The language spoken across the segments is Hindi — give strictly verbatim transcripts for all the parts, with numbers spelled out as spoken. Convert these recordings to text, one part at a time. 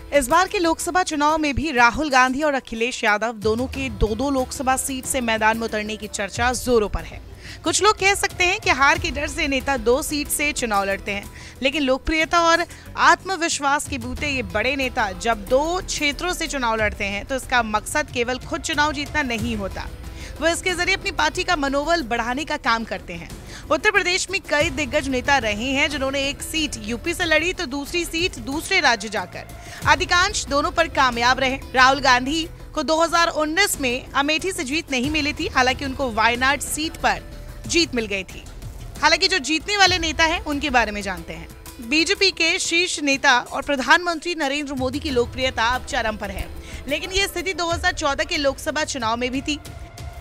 इस बार के लोकसभा चुनाव में भी राहुल गांधी और अखिलेश यादव दोनों के दो दो लोकसभा सीट से मैदान में उतरने की चर्चा जोरों पर है। कुछ लोग कह सकते हैं कि हार के डर से नेता दो सीट से चुनाव लड़ते हैं, लेकिन लोकप्रियता और आत्मविश्वास के बूते ये बड़े नेता जब दो क्षेत्रों से चुनाव लड़ते हैं तो इसका मकसद केवल खुद चुनाव जीतना नहीं होता, वो इसके जरिए अपनी पार्टी का मनोबल बढ़ाने का काम करते हैं। उत्तर प्रदेश में कई दिग्गज नेता रहे हैं जिन्होंने एक सीट यूपी से लड़ी तो दूसरी सीट दूसरे राज्य जाकर, अधिकांश दोनों पर कामयाब रहे। राहुल गांधी को दो हज़ार उन्नीस में अमेठी से जीत नहीं मिली थी, हालांकि उनको वायनाड सीट पर जीत मिल गई थी। हालांकि जो जीतने वाले नेता हैं उनके बारे में जानते हैं। बीजेपी के शीर्ष नेता और प्रधानमंत्री नरेंद्र मोदी की लोकप्रियता अब चरम पर है, लेकिन ये स्थिति दो हज़ार चौदह के लोकसभा चुनाव में भी थी।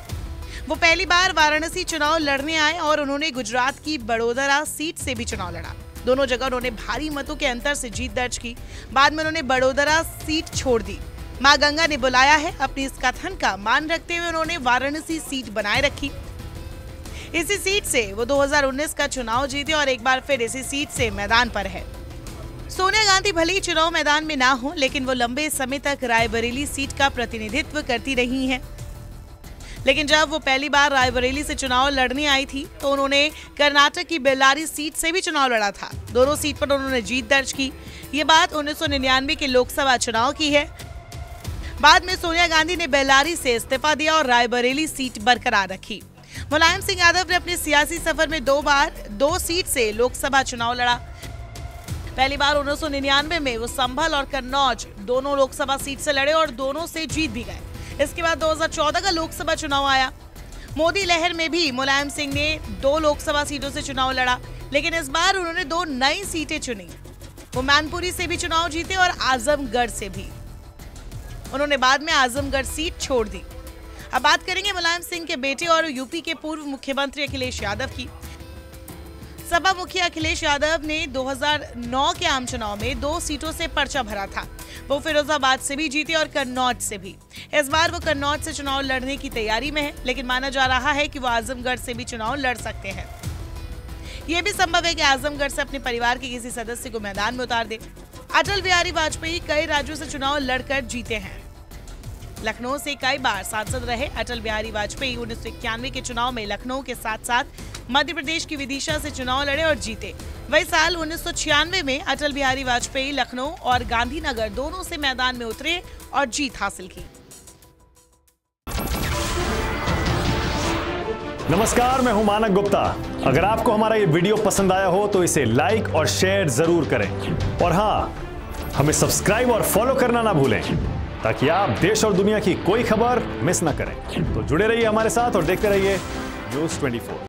वो पहली बार वाराणसी चुनाव लड़ने आए और उन्होंने गुजरात की बड़ोदरा सीट से भी चुनाव लड़ा। दोनों जगह उन्होंने भारी मतों के अंतर से जीत दर्ज की। बाद में उन्होंने बड़ोदरा सीट छोड़ दी। मां गंगा ने बुलाया है, अपनी इस कथन का मान रखते हुए उन्होंने वाराणसी सीट बनाए रखी। इसी सीट से वो दो हज़ार उन्नीस का चुनाव जीते और एक बार फिर इसी सीट से मैदान पर है। सोनिया गांधी भले ही चुनाव मैदान में ना हो, लेकिन वो लंबे समय तक रायबरेली सीट का प्रतिनिधित्व करती रही हैं। लेकिन जब वो पहली बार रायबरेली से चुनाव लड़ने आई थी तो उन्होंने कर्नाटक की बेल्लारी सीट से भी चुनाव लड़ा था। दोनों सीट पर उन्होंने जीत दर्ज की। ये बात उन्नीस सौ निन्यानवे के लोकसभा चुनाव की है। बाद में सोनिया गांधी ने बेल्लारी से इस्तीफा दिया और रायबरेली सीट बरकरार रखी। मुलायम सिंह यादव ने अपने सियासी सफर में दो बार दो सीट से लोकसभा चुनाव लड़ा। पहली बार उन्नीस सौ निन्यानवे में वो संभल और कन्नौज दोनों लोकसभा सीट से लड़े और दोनों से जीत भी गए। इसके बाद दो हज़ार चौदह का लोकसभा चुनाव आया। मोदी लहर में भी मुलायम सिंह ने दो लोकसभा सीटों से चुनाव लड़ा, लेकिन इस बार उन्होंने दो नई सीटें चुनी। वो मैनपुरी से भी चुनाव जीते और आजमगढ़ से भी। उन्होंने बाद में आजमगढ़ सीट छोड़ दी। अब बात करेंगे मुलायम सिंह के बेटे और यूपी के पूर्व मुख्यमंत्री अखिलेश यादव की। सपा मुखिया अखिलेश यादव ने दो हज़ार नौ के आम चुनाव में दो सीटों से पर्चा भरा था। वो फिरोजाबाद से भी जीते और कन्नौज से भी। इस बार वो कन्नौज से चुनाव लड़ने की तैयारी में है, लेकिन माना जा रहा है कि वो आजमगढ़ से भी चुनाव लड़ सकते हैं। ये भी संभव है कि आजमगढ़ से अपने परिवार के किसी सदस्य को मैदान में उतार दे। अटल बिहारी वाजपेयी कई राज्यों से चुनाव लड़कर जीते हैं। लखनऊ से कई बार सांसद रहे अटल बिहारी वाजपेयी उन्नीस सौ इक्यानवे के चुनाव में लखनऊ के साथ साथ मध्य प्रदेश की विदिशा से चुनाव लड़े और जीते। वही साल उन्नीस सौ छियानवे में अटल बिहारी वाजपेयी लखनऊ और गांधीनगर दोनों से मैदान में उतरे और जीत हासिल की। नमस्कार, मैं हूं मानक गुप्ता। अगर आपको हमारा ये वीडियो पसंद आया हो तो इसे लाइक और शेयर जरूर करें, और हाँ, हमें सब्सक्राइब और फॉलो करना ना भूलें ताकि आप देश और दुनिया की कोई खबर मिस ना करें। तो जुड़े रहिए हमारे साथ और देखते रहिए न्यूज़ चौबीस।